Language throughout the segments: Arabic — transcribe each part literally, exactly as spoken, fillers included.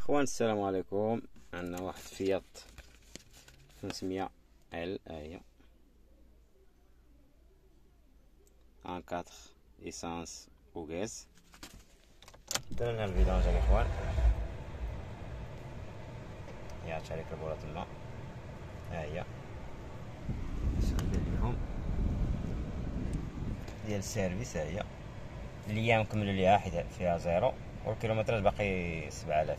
اخوان السلام عليكم. عندنا واحد فيات خمسمية ال هي ان أربعة ايسانس وغاز. درنا الفيدانج يا اخوان، يا شريك البولة الماء ها هي لهم ديال السيرفيس. ها هي الايام نكملوا ليها حيت فيها زيرو والكيلومترات باقي سبعة آلاف.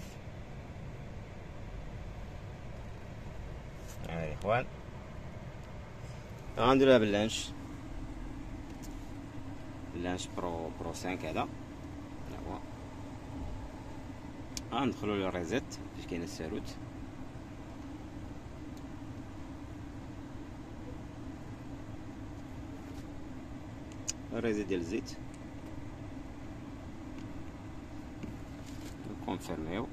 ها يا اخوان غنديروها باللانش اللانش برو برو خمسة هذا هو. غندخلوا للريزيت فاش كاين الساروت، الريزيت ديال الزيت كونفيرميو.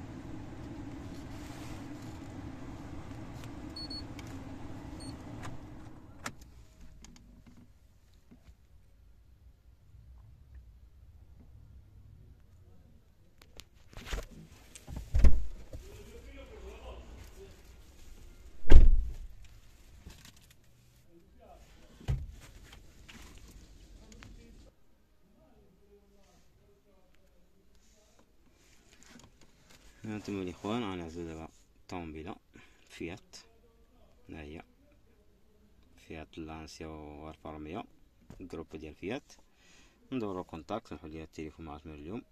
هانتوما الاخوان غنعزلو دابا طوموبيله فيات. ها هي فيات لانسيا ألف وأربعمية جروب ديال فيات. ندورو كونتاكت نحل ليها التليفون مع اسم اليوم.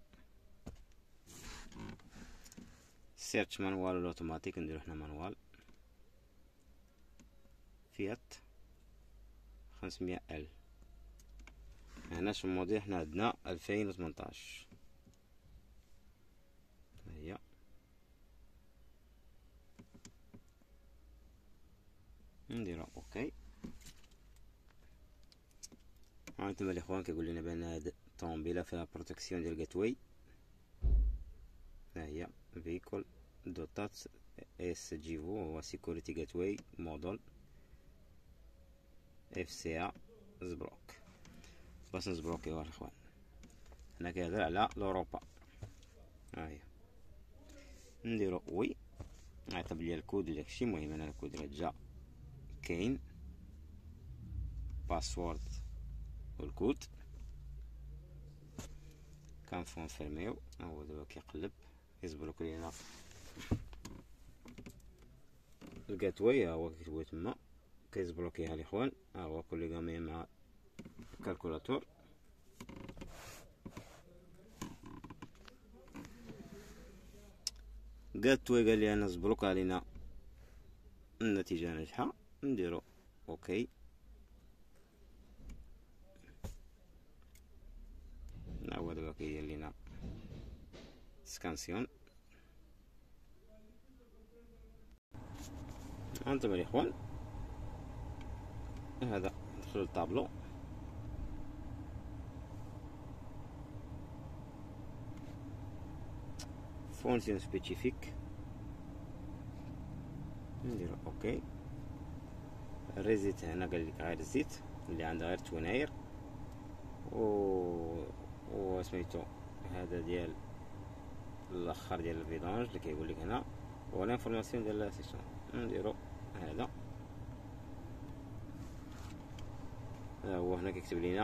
سيرش مانوال ولا اوتوماتيك، نديرو حنا مانوال. فيات خمسمية ال. هنا شو الموديل حنا عندنا ألفين وثمنطاش. هي نديرو اوكي. هانتوما الاخوان كيقول لنا بان هاد الطوموبيله فيها بروتيكسيون ديال الجاتواي. ها هي فيكول دوتات اس جيفو هو سيكوريتي جاتواي موديل اف سي ا زبروك. باش نزبروكيوها الاخوان هنا كيهضر على لوروبا. ها هي نديرو وي، عيطلب ليا الكود وداكشي. المهم انا الكود راه جا كاين، باسورد والكود كنفونفيرميو. ها هو دابا كيقلب يزبروك لينا الجاتواي. ها هو كيكتبوا تما كيزبروكيها الاخوان. ها هو كوليغامي مع الكالكولاتور. جاتواي قال لي انا زبروك علينا النتيجه ناجحه. نديرو اوكي. ها هو دابا كيدير لينا سكانسيون. هانتوما الاخوان هذا ندخلو للطابلو. فونكسيون سبيسيفيك نديرو اوكي. الريزيت هنا قال لك غير الزيت اللي عندها غير توناير و و سميتو هذا ديال الاخر ديال الفيدانج اللي كيقول لك هنا ولا انفورماسيون ديال السيستم. نديرو هذا. ها هو هنا كيكتب لينا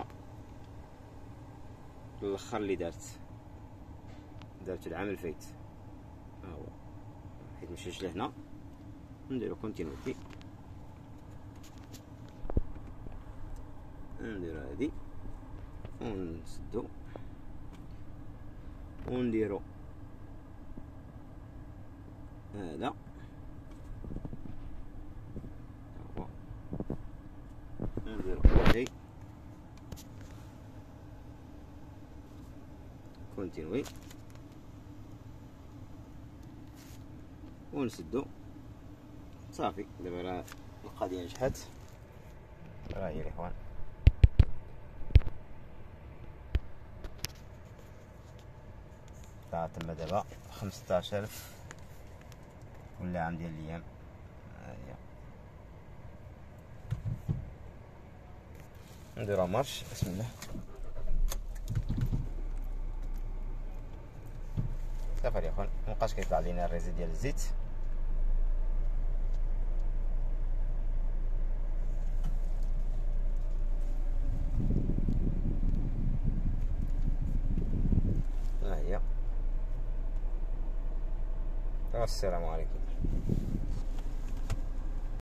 الاخر اللي دارت دارت العام الفايت. ها هو حيت مشيش لهنا. نديرو كونتينيتي. نديرو هادي ونسدو ونديرو هذا. هو نديرو اوكي كونتينوي ونسدو صافي. دابا راه القضيه نجحت. راه هي الاخوان طلعت تما دابا خمسطاش ألف ولا عام ديال الايام. ها هي نديرو مارش. بسم الله. هكذا فليكن. مبقاش كيطلع لينا الريزي ديال الزيت. ها هي. والسلام عليكم.